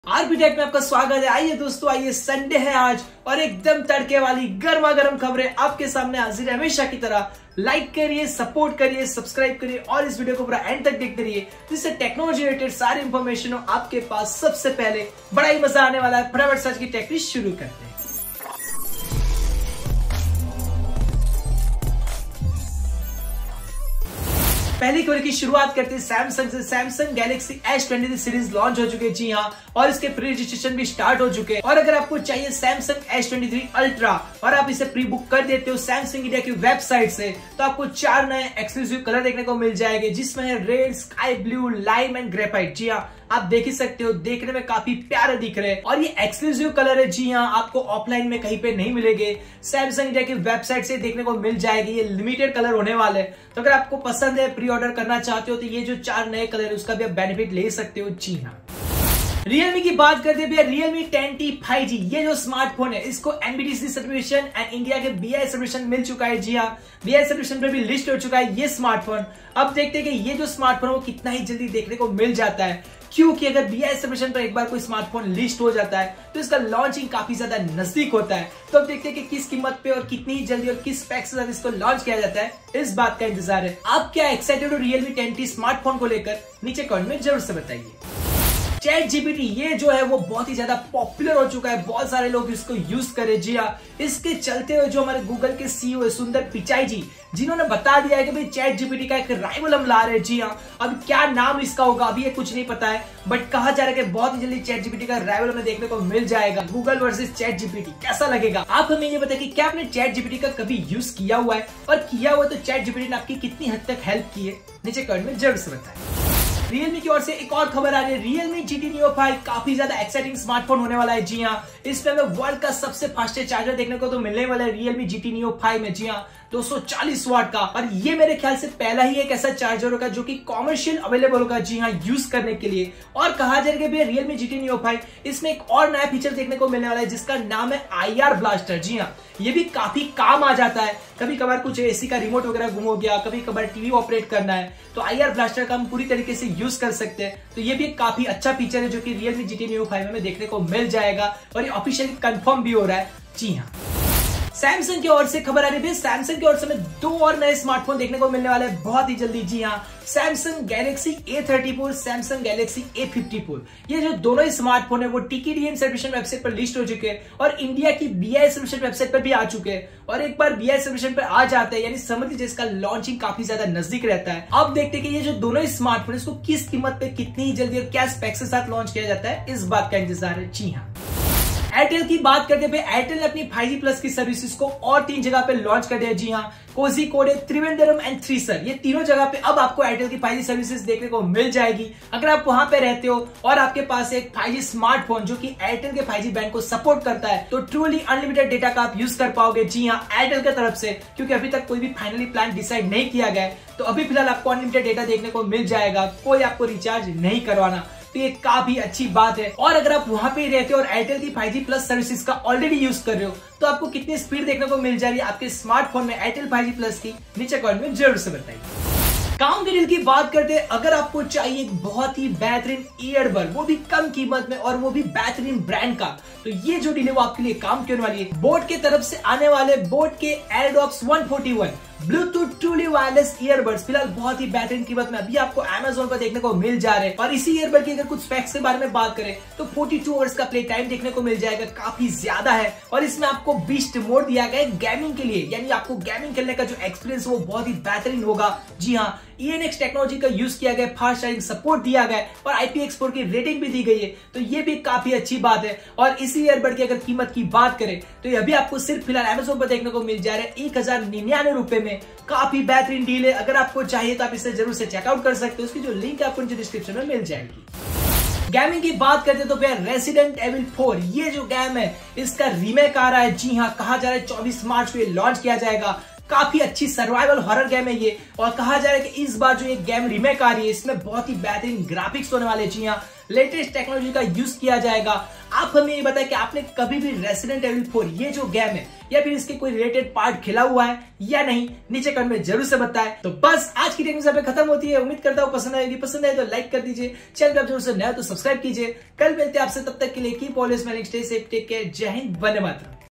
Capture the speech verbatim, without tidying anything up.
RP take में आपका स्वागत है। आइए दोस्तों, आइए संडे है आज और एकदम तड़के वाली गर्मा गर्म खबरें आपके सामने हाजिर है हमेशा की तरह। लाइक करिए, सपोर्ट करिए, सब्सक्राइब करिए और इस वीडियो को पूरा एंड तक देखते रहिए जिससे टेक्नोलॉजी रिलेटेड सारी इंफॉर्मेशन हो आपके पास सबसे पहले। बड़ा ही मजा आने वाला है। फटाफट सर्च की टेक्निक शुरू करते हैं। पहली खबर की शुरुआत करते हैं सैमसंग से। Samsung Galaxy S twenty series launch हो चुके हैं, जी हाँ, और इसके प्री रजिस्ट्रेशन भी स्टार्ट हो चुके हैं। और अगर आपको चाहिए Samsung S twenty three Ultra और आप इसे प्री बुक कर देते हो सैमसंग इंडिया की वेबसाइट से, तो आपको चार नए एक्सक्लूसिव कलर देखने को मिल जाएंगे जिसमें है red, sky blue, lime and graphite. जी हाँ, आप देख ही सकते हो, देखने में काफी प्यारे दिख रहे हैं और ये एक्सक्लूसिव कलर है। जी हाँ, आपको ऑफलाइन में कहीं पे नहीं मिलेंगे, सैमसंग इंडिया की वेबसाइट से देखने को मिल जाएगी। ये लिमिटेड कलर होने वाले हैं, तो अगर आपको पसंद है, प्री ऑर्डर करना चाहते हो, तो ये जो चार नए कलर है उसका भी आप बेनिफिट ले सकते हो। जी हाँ, Realme की बात करते हैं भैया, Realme ten T five G ये जो स्मार्टफोन है इसको N B T C certification and India के बी आई सर्टिफिकेशन मिल चुका है। जी हाँ, बी आई सर्टिफिकेशन पे भी लिस्ट हो चुका है ये स्मार्टफोन। अब देखते हैं कि ये जो स्मार्टफोन है वो कितना ही जल्दी देखने को मिल जाता है, क्योंकि अगर बी आई सर्टिफिकेशन पर एक बार कोई स्मार्टफोन लिस्ट हो जाता है तो इसका लॉन्चिंग काफी ज्यादा नजदीक होता है। तो अब देखते हैं कि किस कीमत पे और कितनी ही जल्दी और किस पैक के साथ इसको लॉन्च किया जाता है, इस बात का इंतजार है। आप क्या एक्साइटेड हो Realme टेन टी स्मार्टफोन को लेकर? नीचे कमेंट में जरूर से बताइए। चैट जी पी टी ये जो है वो बहुत ही ज्यादा पॉपुलर हो चुका है, बहुत सारे लोग इसको यूज करे। जी हाँ, इसके चलते हुए जो हमारे गूगल के सी ई ओ है सुंदर पिचाई जी, जिन्होंने बता दिया है कि भाई चैट जी पी टी का एक राइवल हम ला रहे हैं। जी हाँ, अब क्या नाम इसका होगा अभी ये कुछ नहीं पता है, बट कहा जा रहा है कि बहुत ही जल्दी चैट जी पी टी का राइवल हमें देखने को मिल जाएगा। Google versus chat G P T कैसा लगेगा? आप हमें ये बताइए कि क्या आपने चैट जी पी टी का कभी यूज किया हुआ है, और किया हुआ तो चैट जी पी टी ने आपकी कितनी हद तक हेल्प की है? नीचे कमेंट में जरूर से बताएं। Realme की ओर से एक और खबर आ रही है, Realme G T Neo five काफी ज्यादा एक्साइटिंग स्मार्टफोन होने वाला है। जी हाँ, इसमें हमें वर्ल्ड का सबसे फास्टेस्ट चार्जर देखने को तो मिलने वाला है Realme G T Neo five में। जी हाँ, दो सौ चालीस वाट का, और ये मेरे ख्याल से पहला ही एक ऐसा चार्जर होगा जो कि कॉमर्शियल अवेलेबल होगा। जी हाँ, यूज करने के लिए। और कहा जाएगा भी Realme G T Neo five इसमें एक और नया फीचर देखने को मिलने वाला है जिसका नाम है आई आर ब्लास्टर। जी हाँ, ये भी काफी काम आ जाता है। कभी कभार कुछ एसी का रिमोट वगैरह गुम हो गया, कभी कभार टीवी ऑपरेट करना है, तो आई आर ब्लास्टर का हम पूरी तरीके से यूज कर सकते हैं। तो ये भी एक काफी अच्छा फीचर है जो कि Realme G T Neo five में देखने को मिल जाएगा और ये ऑफिशियली कंफर्म भी हो रहा है। जी हाँ, सैमसंग की ओर से खबर आ रही है, सैमसंग की ओर से हमें दो और नए स्मार्टफोन देखने को मिलने वाले हैं बहुत ही जल्दी। जी हाँ, Samsung Galaxy A thirty four, Samsung Galaxy A fifty four, ये जो दोनों ही स्मार्टफोन है वो T K D N certification website पर लिस्ट हो चुके हैं और इंडिया की बी आई सर्टिफिकेशन वेबसाइट पर भी आ चुके हैं। और एक बार बी आई सर्टिफिकेशन पर आ जाते हैं यानी समझ लीजिए इसका लॉन्चिंग काफी ज्यादा नजदीक रहता है। अब देखते हैं कि ये जो दोनों ही स्मार्टफोन इसको किस कीमत पे, कितनी ही जल्दी और क्या स्पेक्स के साथ लॉन्च किया जाता है, इस बात का इंतजार है। जी हाँ, एयरटेल की बात करते हैं, एयरटेल ने अपनी फाइव जी प्लस की सर्विसेज को और तीन जगह पे लॉन्च कर दिया। जी हाँ, कोझिकोड, त्रिवेंद्रम एंड थ्रीसर, ये तीनों जगह पे अब आपको एयरटेल की फाइव जी सर्विसेज देखने को मिल जाएगी। अगर आप वहां पे रहते हो और आपके पास एक फाइव जी स्मार्टफोन जो कि एयरटेल के फाइव जी बैंड को सपोर्ट करता है, तो ट्रूली अनलिमिटेड डेटा का आप यूज कर पाओगे। जी हाँ, एयरटेल की तरफ से, क्योंकि अभी तक कोई भी फाइनली प्लान डिसाइड नहीं किया गया है, तो अभी फिलहाल आपको अनलिमिटेड डेटा देखने को मिल जाएगा, कोई आपको रिचार्ज नहीं करवाना। तो ये काफी अच्छी बात है। और अगर आप वहां पे रहते हो और एयरटेल की फाइव जी प्लस सर्विसेज का ऑलरेडी यूज कर रहे हो, तो आपको कितनी स्पीड देखने को मिल जाएगी आपके स्मार्टफोन में एयरटेल फाइव जी प्लस की? नीचे कमेंट में जरूर से बताइए। काम के डील की बात करते हैं, अगर आपको चाहिए एक बहुत ही बेहतरीन ईयरबड, वो भी कम कीमत में और वो भी बेहतरीन ब्रांड का, तो ये जो डील है वो आपके लिए काम करने वाली है। बोट की तरफ से आने वाले बोट के Airdopes one forty one Bluetooth truly wireless earbuds फिलहाल बहुत ही बेहतरीन कीमत में अभी आपको Amazon पर देखने को मिल जा रहे हैं। और इसी ईयरबड की अगर कुछ स्पेक्स के बारे में बात करें तो फोर्टी टू आवर्स का प्ले टाइम देखने को मिल जाएगा, काफी ज्यादा है। और इसमें आपको बीस्ट मोड दिया गया है गेमिंग के लिए, यानी आपको गेमिंग खेलने का जो एक्सपीरियंस वो बहुत ही बेहतरीन होगा। जी हाँ, ई एन एक्स टेक्नोलॉजी का यूज किया गया, फास्ट चार्जिंग सपोर्ट दिया गया और आई पी एक्स फोर की रेटिंग भी दी गई है, तो ये भी काफी अच्छी बात है। और इसी ईयरबड की अगर कीमत की बात करें तो ये अभी आपको सिर्फ फिलहाल Amazon पर देखने को मिल जा रहा है एक हजार निन्यानवे रुपए में। काफी बेहतरीन डील है, अगर आपको चाहिए तो आप इसे जरूर से चेकआउट कर सकते हो, उसकी जो लिंक आपको नीचे डिस्क्रिप्शन में मिल जाएगी। गेमिंग की बात करते तो भैया रेसिडेंट एविल फोर ये जो गेम है इसका रीमेक आ रहा है। जी हाँ, कहा जा रहा है चौबीस मार्च को ये लॉन्च किया जाएगा। काफी अच्छी सर्वाइवल हॉरर गेम है ये, और कहा जा रहा है कि इस बार जो ये गेम रीमेक आ रही है इसमें बहुत ही बेहतरीन ग्राफिक्स होने वाले। जी हाँ, लेटेस्ट टेक्नोलॉजी का यूज किया जाएगा। आप हमें ये बताएं कि आपने कभी भी रेसिडेंट एविल फोर ये जो गेम है या फिर इसके कोई रिलेटेड पार्ट खेला हुआ है या नहीं, नीचे कमेंट में जरूर से बताएं। तो बस आज की टेक न्यूज़ पे खत्म होती है। उम्मीद करता हूँ पसंद आएगी। पसंद आए तो लाइक कर दीजिए, चैनल पर जरूर से नया तो सब्सक्राइब कीजिए। कल मिलते हैं आपसे, तब तक के लिए keep always smiling, stay safe, take care, Jai Hind, Vande Mataram.